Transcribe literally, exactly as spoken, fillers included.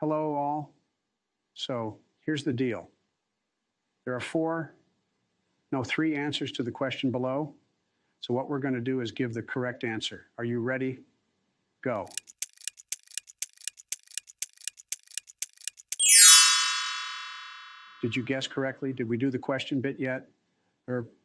Hello, all. So here's the deal. There are four, no, three answers to the question below. So what we're going to do is give the correct answer. Are you ready? Go. Did you guess correctly? Did we do the question bit yet? Or